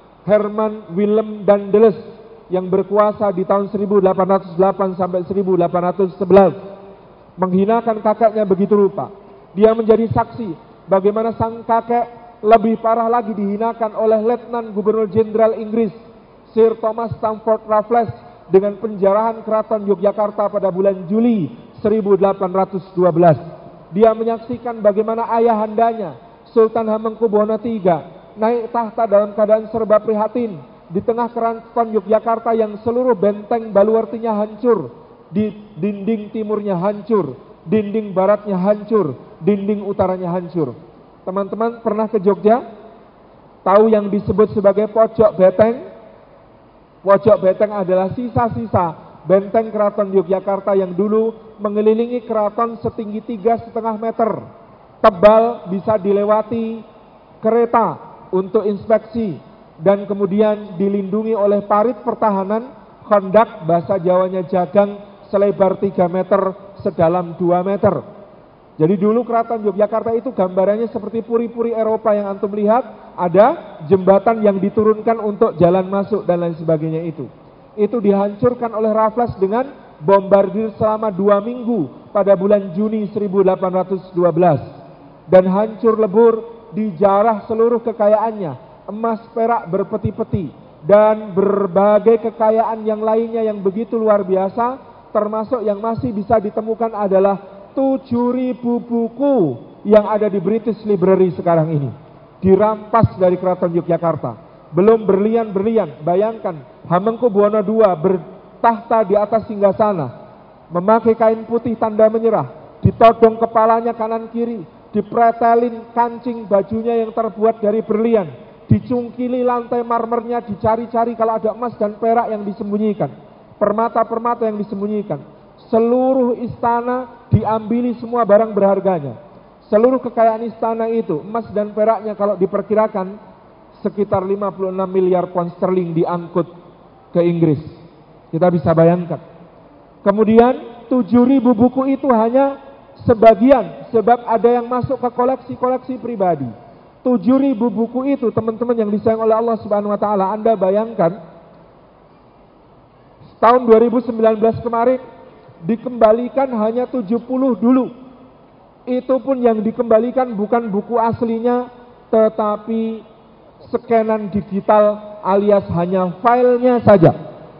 Herman Willem Dandeles yang berkuasa di tahun seribu delapan ratus delapan sampai seribu delapan ratus sebelas. Menghinakan kakeknya begitu rupa. Dia menjadi saksi bagaimana sang kakek lebih parah lagi dihinakan oleh Letnan Gubernur Jenderal Inggris Sir Thomas Stamford Raffles dengan penjarahan keraton Yogyakarta pada bulan Juli seribu delapan ratus dua belas. Dia menyaksikan bagaimana ayahandanya Sultan Hamengkubuwono tiga naik tahta dalam keadaan serba prihatin di tengah keraton Yogyakarta yang seluruh benteng baluartinya hancur, di dinding timurnya hancur, dinding baratnya hancur, dinding utaranya hancur. Teman-teman pernah ke Jogja? Tahu yang disebut sebagai pojok beteng? Pojok beteng adalah sisa-sisa benteng keraton Yogyakarta yang dulu mengelilingi keraton setinggi tiga setengah meter. Tebal, bisa dilewati kereta untuk inspeksi, dan kemudian dilindungi oleh parit pertahanan, kondak, bahasa Jawanya jagang, selebar tiga meter, sedalam dua meter. Jadi dulu keraton Yogyakarta itu gambarannya seperti puri-puri Eropa yang antum lihat, ada jembatan yang diturunkan untuk jalan masuk dan lain sebagainya itu. Itu dihancurkan oleh Raffles dengan bombardir selama dua minggu pada bulan Juni seribu delapan ratus dua belas. Dan hancur lebur, dijarah seluruh kekayaannya, emas perak berpeti-peti, dan berbagai kekayaan yang lainnya yang begitu luar biasa, termasuk yang masih bisa ditemukan adalah tujuh ribu buku yang ada di British Library sekarang ini, dirampas dari keraton Yogyakarta. Belum berlian-berlian, bayangkan Hamengkubuwono kedua bertahta di atas singgasana, memakai kain putih tanda menyerah, ditodong kepalanya kanan kiri, dipretelin kancing bajunya yang terbuat dari berlian, dicungkili lantai marmernya, dicari-cari kalau ada emas dan perak yang disembunyikan, permata-permata yang disembunyikan. Seluruh istana diambili semua barang berharganya. Seluruh kekayaan istana itu, emas dan peraknya kalau diperkirakan sekitar lima puluh enam miliar pound sterling diangkut ke Inggris. Kita bisa bayangkan. Kemudian tujuh ribu buku itu hanya sebagian, sebab ada yang masuk ke koleksi-koleksi pribadi. tujuh ribu buku itu, teman-teman yang disayang oleh Allah Subhanahu wa taala, Anda bayangkan tahun dua ribu sembilan belas kemarin dikembalikan hanya tujuh puluh dulu. Itu pun yang dikembalikan bukan buku aslinya, tetapi scanan digital alias hanya filenya saja.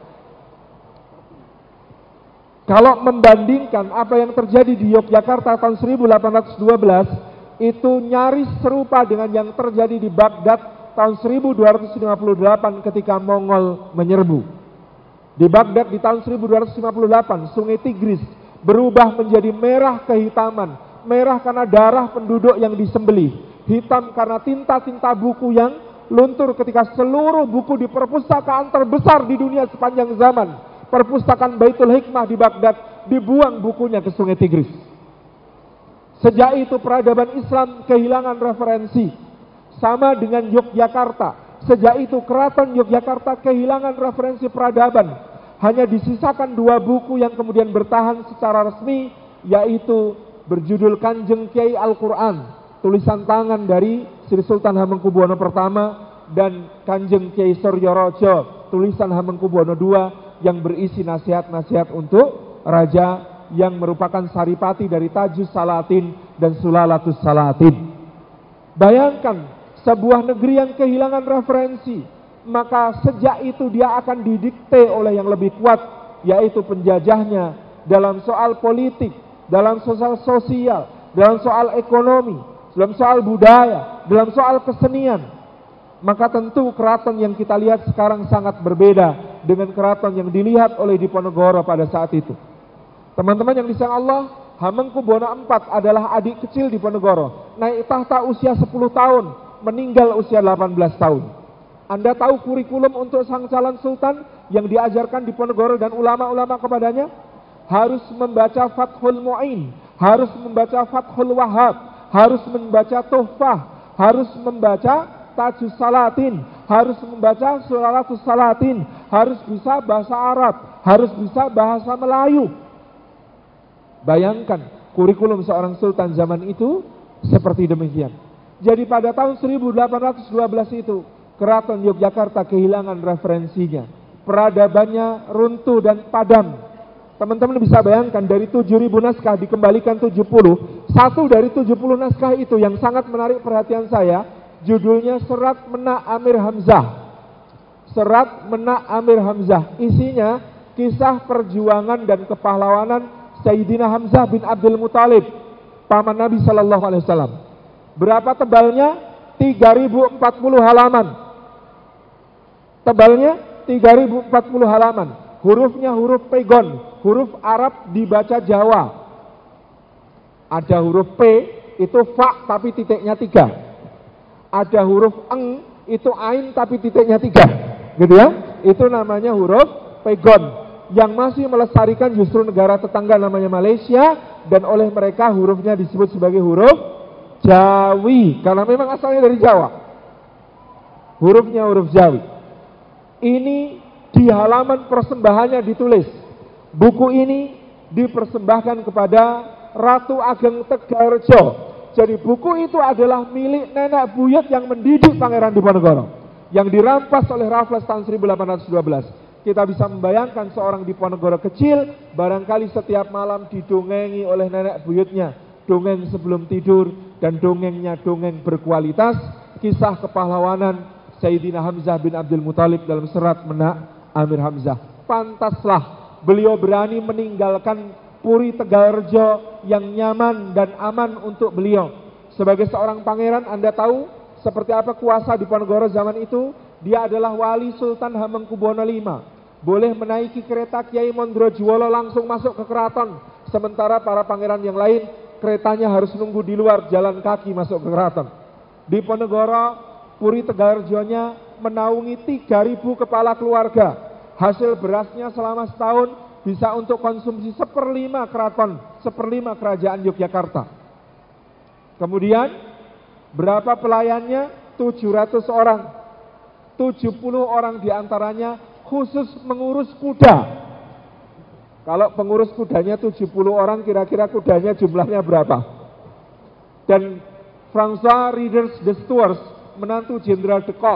Kalau membandingkan apa yang terjadi di Yogyakarta tahun seribu delapan ratus dua belas, itu nyaris serupa dengan yang terjadi di Baghdad tahun seribu dua ratus lima puluh delapan ketika Mongol menyerbu. Di Baghdad di tahun seribu dua ratus lima puluh delapan, sungai Tigris berubah menjadi merah kehitaman. Merah karena darah penduduk yang disembelih, hitam karena tinta-tinta buku yang luntur ketika seluruh buku di perpustakaan terbesar di dunia sepanjang zaman, perpustakaan Baitul Hikmah di Baghdad, dibuang bukunya ke sungai Tigris. Sejak itu peradaban Islam kehilangan referensi. Sama dengan Yogyakarta. Sejak itu keraton Yogyakarta kehilangan referensi peradaban. Hanya disisakan dua buku yang kemudian bertahan secara resmi, yaitu berjudul Kanjeng Kiai Al-Quran, tulisan tangan dari Sri Sultan Hamengkubuwono pertama, dan Kanjeng Kiai Suryorojo, tulisan Hamengkubuwono kedua, yang berisi nasihat-nasihat untuk raja yang merupakan saripati dari Tajus Salatin dan Sulalatus Salatin. Bayangkan sebuah negeri yang kehilangan referensi, maka sejak itu dia akan didikte oleh yang lebih kuat, yaitu penjajahnya, dalam soal politik, dalam soal sosial, dalam soal ekonomi, dalam soal budaya, dalam soal kesenian. Maka tentu keraton yang kita lihat sekarang sangat berbeda dengan keraton yang dilihat oleh Diponegoro pada saat itu. Teman-teman yang disayang Allah, Hamengkubuwono keempat adalah adik kecil Diponegoro, naik tahta usia sepuluh tahun, meninggal usia delapan belas tahun. Anda tahu kurikulum untuk sang calon sultan yang diajarkan Diponegoro dan ulama-ulama kepadanya? Harus membaca Fathul Mu'in, harus membaca Fathul Wahhab, harus membaca Tuhfah, harus membaca Tajus Salatin, harus membaca Sulalatus Salatin, harus bisa bahasa Arab, harus bisa bahasa Melayu. Bayangkan kurikulum seorang sultan zaman itu seperti demikian. Jadi pada tahun seribu delapan ratus dua belas itu keraton Yogyakarta kehilangan referensinya, peradabannya runtuh dan padam. Teman-teman bisa bayangkan dari tujuh ribu naskah dikembalikan tujuh puluh. Satu dari tujuh puluh naskah itu yang sangat menarik perhatian saya, judulnya Serat Menak Amir Hamzah. Serat Menak Amir Hamzah. Isinya kisah perjuangan dan kepahlawanan Sayyidina Hamzah bin Abdul Muthalib, paman Nabi Shallallahu Alaihi Wasallam. Berapa tebalnya? tiga ribu empat puluh halaman. Tebalnya tiga ribu empat puluh halaman. Hurufnya huruf pegon, huruf Arab dibaca Jawa. Ada huruf P, itu fa tapi titiknya tiga. Ada huruf eng, itu ain tapi titiknya tiga. Gitu ya? Itu namanya huruf pegon. Yang masih melestarikan justru negara tetangga namanya Malaysia, dan oleh mereka hurufnya disebut sebagai huruf Jawi, karena memang asalnya dari Jawa. Hurufnya huruf Jawi. Ini di halaman persembahannya ditulis, buku ini dipersembahkan kepada Ratu Ageng Tegalrejo. Jadi buku itu adalah milik nenek buyut yang mendidik Pangeran Diponegoro, yang dirampas oleh Raffles tahun seribu delapan ratus dua belas. Kita bisa membayangkan seorang Diponegoro kecil, barangkali setiap malam didongengi oleh nenek buyutnya, dongeng sebelum tidur, dan dongengnya dongeng berkualitas, kisah kepahlawanan Sayyidina Hamzah bin Abdul Muthalib dalam serat Menak Amir Hamzah. Pantaslah beliau berani meninggalkan Puri Tegalrejo yang nyaman dan aman untuk beliau. Sebagai seorang pangeran, Anda tahu seperti apa kuasa Diponegoro zaman itu? Dia adalah wali Sultan Hamengkubuwono lima. Boleh menaiki kereta Kiai Mondrojuwolo langsung masuk ke keraton. Sementara para pangeran yang lain keretanya harus nunggu di luar, jalan kaki masuk ke keraton. Diponegoro Puri Tegalrejonya menaungi tiga ribu kepala keluarga. Hasil berasnya selama setahun bisa untuk konsumsi seperlima keraton, seperlima kerajaan Yogyakarta. Kemudian berapa pelayannya? tujuh ratus orang. tujuh puluh orang diantaranya khusus mengurus kuda. Kalau pengurus kudanya tujuh puluh orang, kira-kira kudanya jumlahnya berapa? Dan François Readers de Stuart, menantu Jenderal de Kock,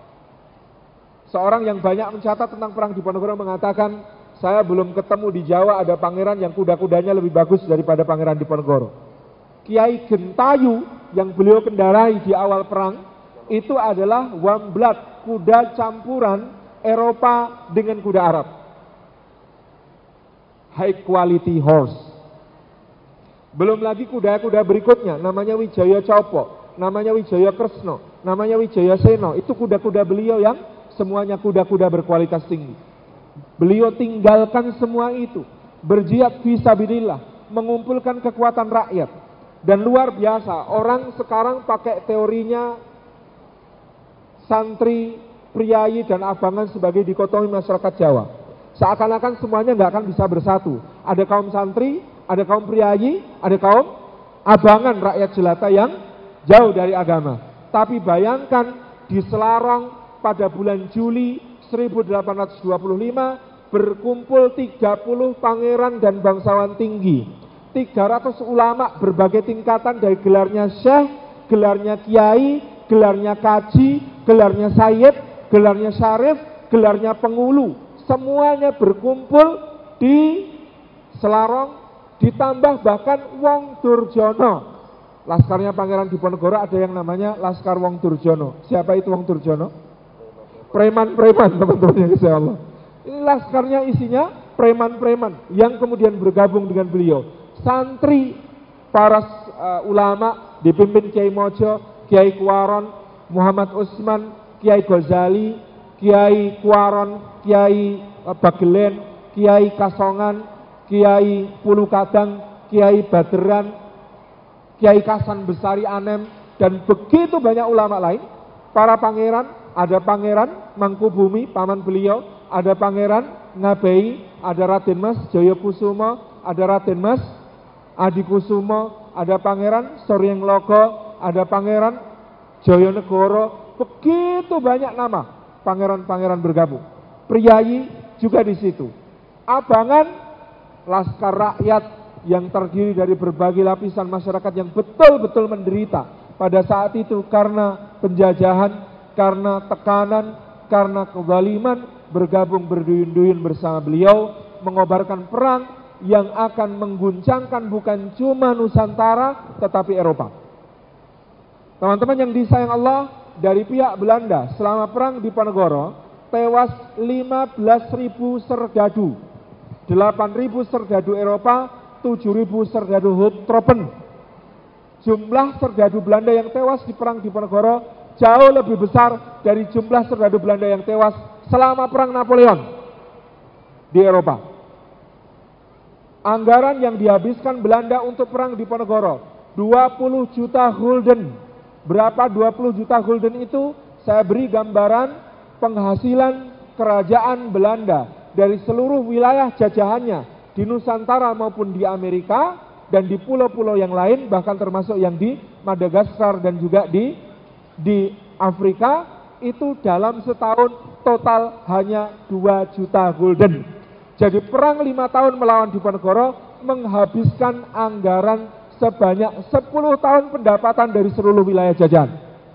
seorang yang banyak mencatat tentang perang Diponegoro, mengatakan, saya belum ketemu di Jawa ada pangeran yang kuda-kudanya lebih bagus daripada Pangeran Diponegoro. Kiai Gentayu yang beliau kendarai di awal perang, itu adalah wamblat, kuda campuran Eropa dengan kuda Arab. High quality horse. Belum lagi kuda-kuda berikutnya, namanya Wijaya Copo, namanya Wijaya Kresno, namanya Wijaya Seno. Itu kuda-kuda beliau yang semuanya kuda-kuda berkualitas tinggi. Beliau tinggalkan semua itu, berjihad fisabilillah, mengumpulkan kekuatan rakyat. Dan luar biasa, orang sekarang pakai teorinya santri, priayi, dan abangan sebagai dikotomi masyarakat Jawa. Seakan-akan semuanya nggak akan bisa bersatu. Ada kaum santri, ada kaum priayi, ada kaum abangan rakyat jelata yang jauh dari agama. Tapi bayangkan di Selarong pada bulan Juli seribu delapan ratus dua puluh lima berkumpul tiga puluh pangeran dan bangsawan tinggi, tiga ratus ulama berbagai tingkatan dari gelarnya syekh, gelarnya kiai, gelarnya kaji, gelarnya sayyid, gelarnya syarif, gelarnya pengulu, semuanya berkumpul di Selarong, ditambah bahkan Wong Durjono. Laskarnya Pangeran Diponegoro ada yang namanya Laskar Wong Durjono. Siapa itu Wong Durjono? Preman-preman, teman-teman, insya Allah. Ini laskarnya isinya preman-preman yang kemudian bergabung dengan beliau. Santri, para uh, ulama dipimpin Kiai Mojo, Kiai Kuaron, Muhammad Usman, Kiai Ghazali, Kiai Kuaron, Kiai uh, Bagelen, Kiai Kasongan, Kiai Pulukadang, Kiai Baderan, Kiai Kasan Besari Anem, dan begitu banyak ulama lain. Para pangeran, ada Pangeran Mangkubumi, paman beliau, ada Pangeran Ngabei, ada Raden Mas Joyokusumo, ada Raden Mas Adikusumo, ada Pangeran Soryeng Logo, ada Pangeran Joyonegoro. Begitu banyak nama pangeran-pangeran bergabung. Priayi juga di situ. Abangan, laskar rakyat yang terdiri dari berbagai lapisan masyarakat yang betul-betul menderita pada saat itu karena penjajahan, karena tekanan, karena kezaliman, bergabung berduyun-duyun bersama beliau, mengobarkan perang yang akan mengguncangkan bukan cuma Nusantara tetapi Eropa. Teman-teman yang disayang Allah, dari pihak Belanda selama perang Diponegoro tewas lima belas ribu serdadu, delapan ribu serdadu Eropa, tujuh ribu serdadu Hoofdtroepen. Jumlah serdadu Belanda yang tewas di perang Diponegoro jauh lebih besar dari jumlah serdadu Belanda yang tewas selama perang Napoleon di Eropa. Anggaran yang dihabiskan Belanda untuk perang Diponegoro dua puluh juta gulden. Berapa dua puluh juta gulden itu? Saya beri gambaran penghasilan kerajaan Belanda dari seluruh wilayah jajahannya di Nusantara maupun di Amerika dan di pulau-pulau yang lain, bahkan termasuk yang di Madagaskar dan juga di di Afrika, itu dalam setahun total hanya dua juta gulden. Jadi perang lima tahun melawan Diponegoro menghabiskan anggaran sebanyak sepuluh tahun pendapatan dari seluruh wilayah jajahan.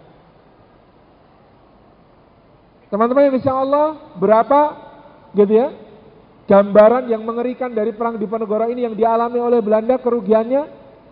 Teman-teman yang insya Allah, berapa gitu ya gambaran yang mengerikan dari perang Diponegoro ini yang dialami oleh Belanda, kerugiannya?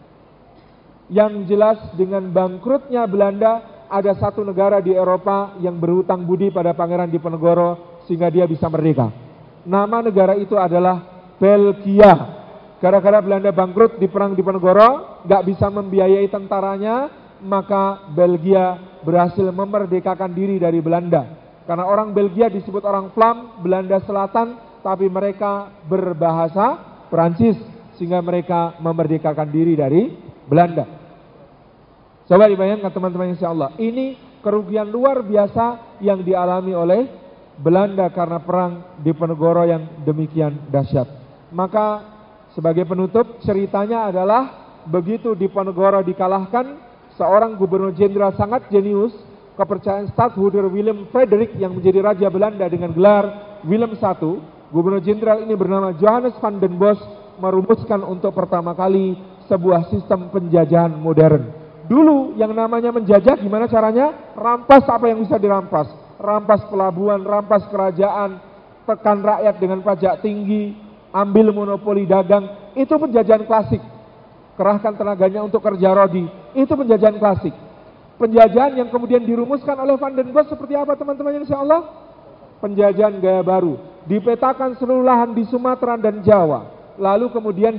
Yang jelas dengan bangkrutnya Belanda, ada satu negara di Eropa yang berhutang budi pada Pangeran Diponegoro sehingga dia bisa merdeka. Nama negara itu adalah Belgia. Gara-gara Belanda bangkrut di perang Diponegoro, gak bisa membiayai tentaranya, maka Belgia berhasil memerdekakan diri dari Belanda. Karena orang Belgia disebut orang Flam, Belanda Selatan, tapi mereka berbahasa Perancis, sehingga mereka memerdekakan diri dari Belanda. Coba dibayangkan teman-teman insya Allah, ini kerugian luar biasa yang dialami oleh Belanda karena perang Diponegoro yang demikian dahsyat. Maka sebagai penutup ceritanya adalah begitu Diponegoro dikalahkan, seorang gubernur jenderal sangat jenius, kepercayaan stadtholder Willem Frederik yang menjadi raja Belanda dengan gelar Willem satu, gubernur jenderal ini bernama Johannes van den Bosch, merumuskan untuk pertama kali sebuah sistem penjajahan modern. Dulu yang namanya menjajah gimana caranya? Rampas apa yang bisa dirampas. Rampas pelabuhan, rampas kerajaan, tekan rakyat dengan pajak tinggi, ambil monopoli dagang. Itu penjajahan klasik. Kerahkan tenaganya untuk kerja rodi. Itu penjajahan klasik. Penjajahan yang kemudian dirumuskan oleh Van den Bosch seperti apa teman-teman insya Allah? Penjajahan gaya baru. Dipetakan seluruh lahan di Sumatera dan Jawa. Lalu kemudian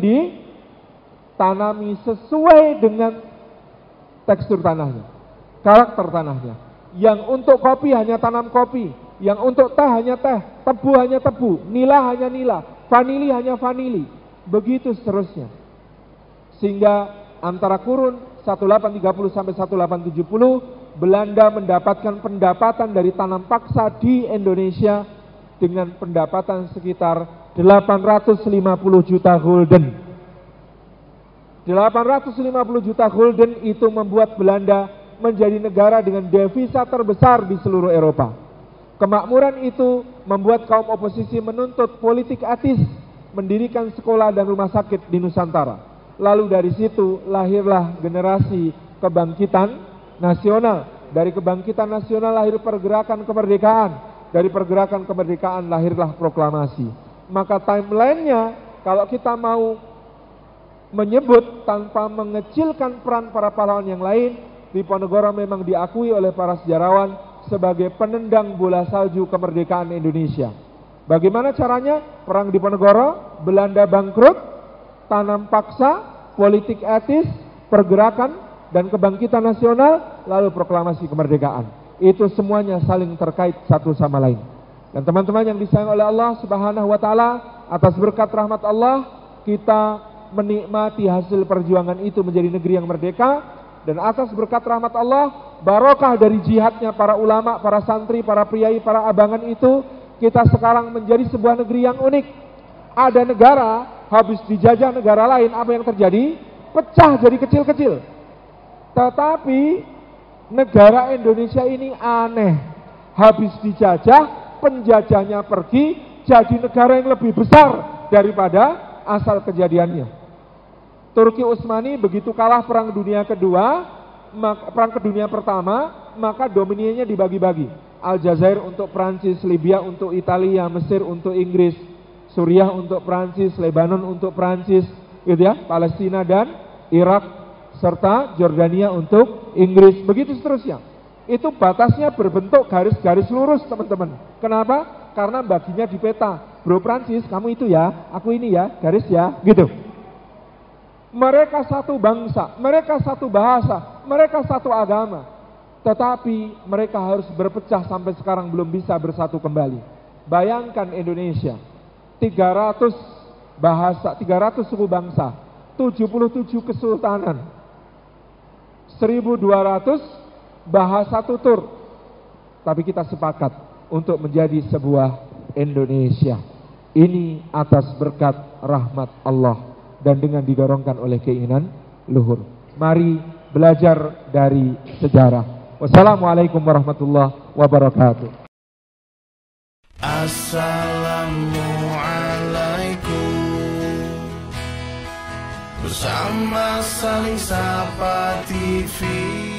ditanami sesuai dengan tekstur tanahnya, karakter tanahnya. Yang untuk kopi hanya tanam kopi, yang untuk teh hanya teh, tebu hanya tebu, nila hanya nila, vanili hanya vanili, begitu seterusnya. Sehingga antara kurun seribu delapan ratus tiga puluh sampai seribu delapan ratus tujuh puluh Belanda mendapatkan pendapatan dari tanam paksa di Indonesia dengan pendapatan sekitar delapan ratus lima puluh juta gulden. delapan ratus lima puluh juta gulden itu membuat Belanda menjadi negara dengan devisa terbesar di seluruh Eropa. Kemakmuran itu membuat kaum oposisi menuntut politik etis, mendirikan sekolah dan rumah sakit di Nusantara. Lalu dari situ lahirlah generasi kebangkitan nasional. Dari kebangkitan nasional lahir pergerakan kemerdekaan. Dari pergerakan kemerdekaan lahirlah proklamasi. Maka timelinenya kalau kita mau menyebut tanpa mengecilkan peran para pahlawan yang lain, Diponegoro memang diakui oleh para sejarawan sebagai penendang bola salju kemerdekaan Indonesia. Bagaimana caranya? Perang Diponegoro, Belanda bangkrut, tanam paksa, politik etis, pergerakan dan kebangkitan nasional, lalu proklamasi kemerdekaan. Itu semuanya saling terkait satu sama lain. Dan teman-teman yang disayang oleh Allah Subhanahu wa taala, atas berkat rahmat Allah, kita menikmati hasil perjuangan itu menjadi negeri yang merdeka, dan atas berkat rahmat Allah, barokah dari jihadnya para ulama, para santri, para priai, para abangan itu, kita sekarang menjadi sebuah negeri yang unik. Ada negara habis dijajah negara lain, apa yang terjadi? Pecah jadi kecil-kecil. Tetapi negara Indonesia ini aneh, habis dijajah, penjajahnya pergi, jadi negara yang lebih besar daripada asal kejadiannya. Turki Utsmani begitu kalah perang dunia kedua, perang kedunia pertama, maka domininya dibagi-bagi. Aljazair untuk Prancis, Libya untuk Italia, Mesir untuk Inggris, Suriah untuk Prancis, Lebanon untuk Prancis, gitu ya, Palestina dan Irak serta Jordania untuk Inggris, begitu seterusnya. Itu batasnya berbentuk garis-garis lurus, teman-teman. Kenapa? Karena baginya di peta. Bro Prancis, kamu itu ya, aku ini ya, garis ya, gitu. Mereka satu bangsa, mereka satu bahasa, mereka satu agama. tetapi mereka harus berpecah sampai sekarang belum bisa bersatu kembali. Bayangkan Indonesia, tiga ratus bahasa, tiga ratus suku bangsa, tujuh puluh tujuh kesultanan, seribu dua ratus bahasa tutur, tapi kita sepakat untuk menjadi sebuah Indonesia. Ini atas berkat rahmat Allah dan dengan didorongkan oleh keinginan luhur. Mari belajar dari sejarah. Wassalamualaikum warahmatullahi wabarakatuh. Assalamualaikum. Bersama Saling Sapa T V.